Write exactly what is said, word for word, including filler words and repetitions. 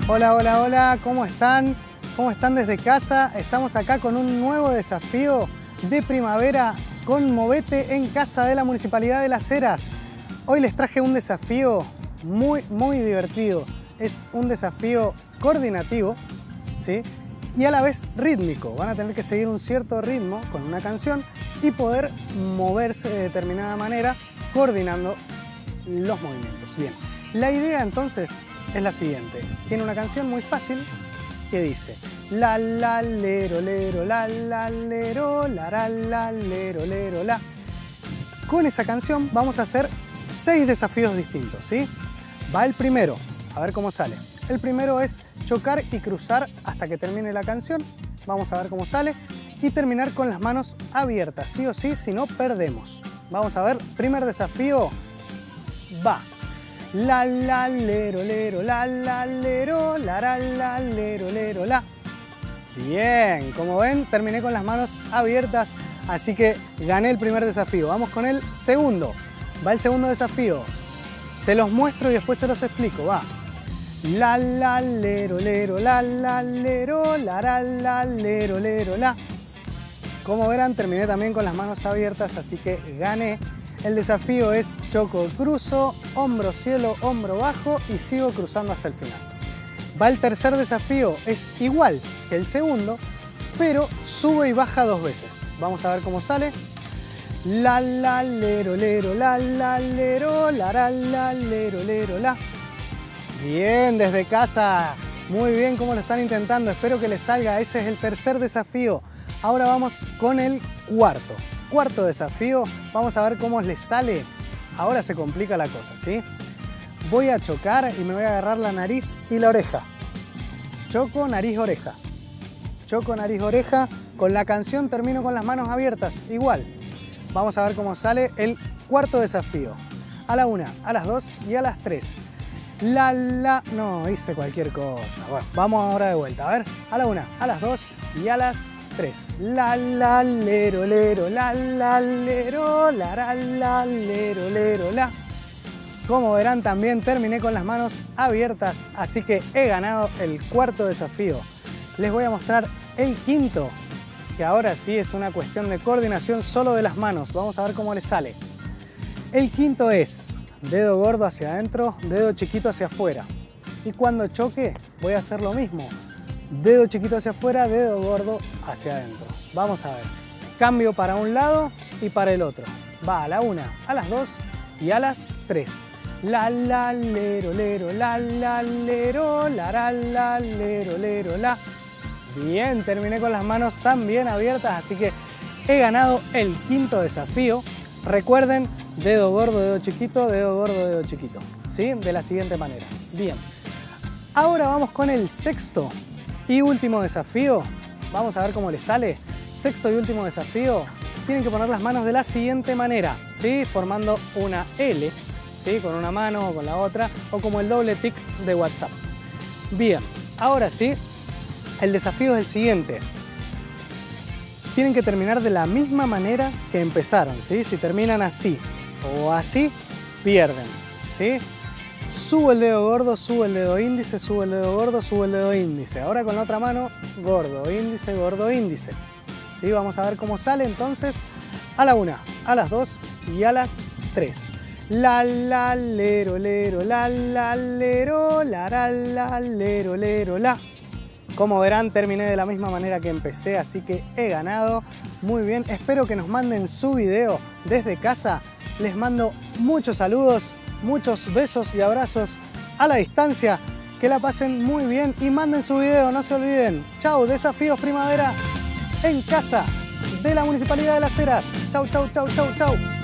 Hola, hola, hola, ¿cómo están? ¿Cómo están desde casa? Estamos acá con un nuevo desafío de primavera con Movete en Casa de la Municipalidad de Las Heras. Hoy les traje un desafío muy, muy divertido. Es un desafío coordinativo, ¿sí? Y a la vez rítmico. Van a tener que seguir un cierto ritmo con una canción y poder moverse de determinada manera coordinando los movimientos. Bien, la idea entonces es la siguiente. Tiene una canción muy fácil que dice la la lero lero la la lero la la la lero lero la. Con esa canción vamos a hacer seis desafíos distintos, ¿sí? Va el primero, a ver cómo sale. El primero es chocar y cruzar hasta que termine la canción. Vamos a ver cómo sale. Y terminar con las manos abiertas, sí o sí, si no perdemos. Vamos a ver, primer desafío, va. La la lero lero la la lero la la la lero lero la. Bien, como ven, terminé con las manos abiertas, así que gané el primer desafío. Vamos con el segundo. Va el segundo desafío. Se los muestro y después se los explico, va. La la lero lero la la lero la la la lero lero la. Como verán, terminé también con las manos abiertas, así que gané. El desafío es choco, cruzo, hombro cielo, hombro bajo y sigo cruzando hasta el final. Va el tercer desafío, es igual que el segundo, pero sube y baja dos veces. Vamos a ver cómo sale. La la lero lero la la lero la la la lero lero la. Bien, desde casa, muy bien cómo lo están intentando, espero que les salga. Ese es el tercer desafío. Ahora vamos con el cuarto. Cuarto desafío, vamos a ver cómo les sale. Ahora se complica la cosa, ¿sí? Voy a chocar y me voy a agarrar la nariz y la oreja. Choco, nariz, oreja. Choco, nariz, oreja. Con la canción termino con las manos abiertas, igual. Vamos a ver cómo sale el cuarto desafío. A la una, a las dos y a las tres. La, la... No, hice cualquier cosa. Bueno, vamos ahora de vuelta. A ver, a la una, a las dos y a las tres. La, la, lero, lero, la, la, lero, la, la, la, lero, lero, la. Como verán, también terminé con las manos abiertas, así que he ganado el cuarto desafío. Les voy a mostrar el quinto, que ahora sí es una cuestión de coordinación solo de las manos. Vamos a ver cómo les sale. El quinto es dedo gordo hacia adentro, dedo chiquito hacia afuera. Y cuando choque voy a hacer lo mismo. Dedo chiquito hacia afuera, dedo gordo hacia adentro. Vamos a ver. Cambio para un lado y para el otro. Va a la una, a las dos y a las tres. La la lero lero la la lero la la la lero lero la. Bien, terminé con las manos también abiertas, así que he ganado el quinto desafío. Recuerden, dedo gordo, dedo chiquito, dedo gordo, dedo chiquito, ¿sí? De la siguiente manera. Bien. Ahora vamos con el sexto y último desafío. Vamos a ver cómo les sale. Sexto y último desafío. Tienen que poner las manos de la siguiente manera, ¿sí? Formando una L, ¿sí? Con una mano o con la otra, o como el doble tic de WhatsApp. Bien, ahora sí, el desafío es el siguiente. Tienen que terminar de la misma manera que empezaron, ¿sí? Si terminan así o así, pierden, ¿sí? Subo el dedo gordo, subo el dedo índice, subo el dedo gordo, subo el dedo índice. Ahora con la otra mano, gordo, índice, gordo, índice. ¿Sí? Vamos a ver cómo sale entonces. A la una, a las dos y a las tres. La la lero lero la la lero la la la lero lero la. Como verán, terminé de la misma manera que empecé, así que he ganado. Muy bien, espero que nos manden su video desde casa. Les mando muchos saludos, muchos besos y abrazos a la distancia. Que la pasen muy bien y manden su video, no se olviden. Chau, desafíos primavera en casa de la Municipalidad de Las Heras. Chau, chau, chau, chau, chau.